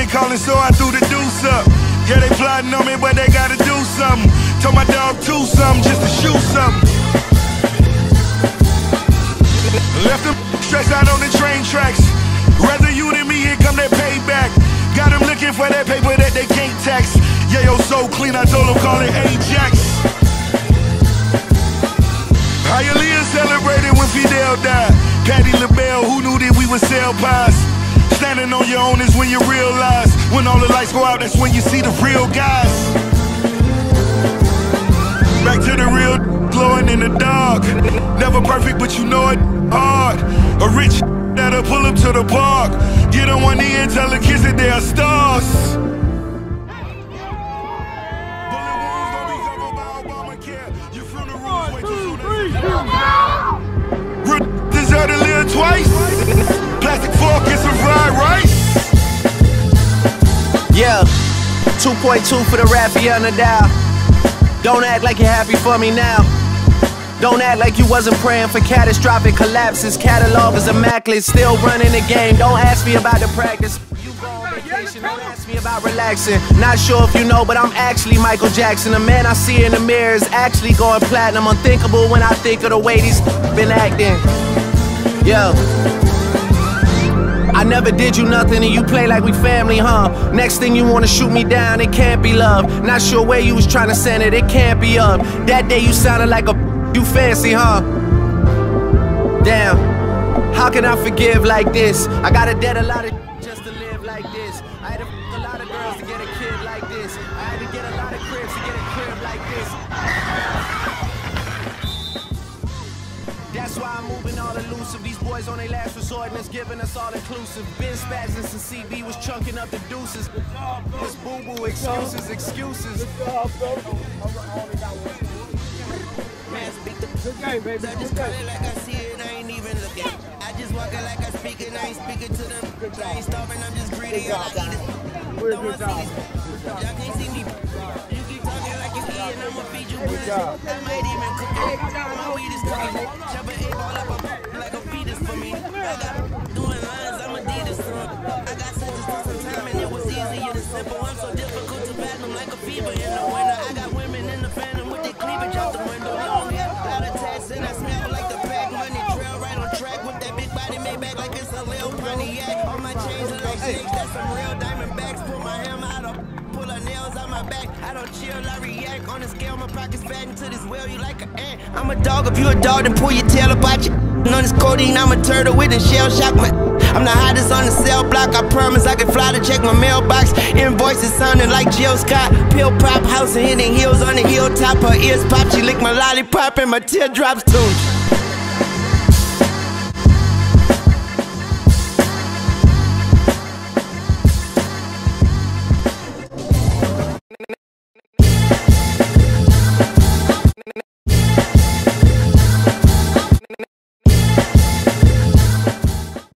they calling, so I threw the deuce up. Yeah, they plotting on me, but they gotta do something. Told my dog to something just to shoot something. Left them stretched out on the train tracks. Rather you than me, here come that payback. Got them looking for that paper that they can't tax. Yeah, yo, so clean, I told them call it Ajax. Hialeah celebrated when Fidel died. Patti LaBelle, who knew that we would sell pies? Standing on your own is when you realize. When all the lights go out, that's when you see the real guys. Back to the real, glowing in the dark. Never perfect, but you know it hard. A rich that'll pull up to the park. Get on one knee and tell the kids that they are stars. Deserve to live twice. Plastic fork and some fried rice. Yeah, 2.2 for the Rafael Nadal. Don't act like you're happy for me now. Don't act like you wasn't praying for catastrophic collapses. Catalog is immaculate, still running the game. Don't ask me about the practice. You go on vacation, don't ask me about relaxing. Not sure if you know, but I'm actually Michael Jackson. The man I see in the mirror is actually going platinum. Unthinkable when I think of the way these been acting. Yo, I never did you nothing and you play like we family, huh? Next thing you wanna shoot me down, it can't be love. Not sure where you was trying to send it, it can't be up. That day you sounded like you fancy, huh? Damn, how can I forgive like this? I got a debt a lot of just to live like this. I had to a lot of girls to get a kid like this. I had to get a lot of cribs to get a crib like this. That's why I'm moving all elusive. These boys on their last resort and it's giving us all inclusive. Ben Spazzin since CB was chunking up the deuces. This boo-boo excuses, excuses. I just call it like I see it, I ain't even looking. I just walk it like I speak it, I ain't speaking to them. I ain't starving, I'm just greedy, all I eat is. Don't want to see these. Y'all can't see me. You keep talking like you eating, I'ma feed you bread. I might even cook it. My weed is cooking. Jump an 8-ball up like a fetus for me. I got doing lines, I'm Adidas son. I got such some time and it was easy and it's simple. I'm so difficult to fathom like a fever in the winter. I got women in the phantom with their cleavage out the window. Long hair, lot of tats, and I smell like the pack money trail right on track with that big body made back like it's a Lil Pontiac. All my chains are like snakes, that's some real diamondbacks. Pull my hammer out of, pull her nails out my back. I don't chill, I react. On the scale, my pockets fat into this well, you like an ant. I'm a dog, if you a dog, then pull your tail up out you. On this codeine, I'm a turtle with a shell shock. I'm the hottest on the cell block. I promise I can fly to check my mailbox. Invoices sounding like Jill Scott. Pill pop, house and hitting heels on the hilltop. Her ears pop, she lick my lollipop and my teardrops too.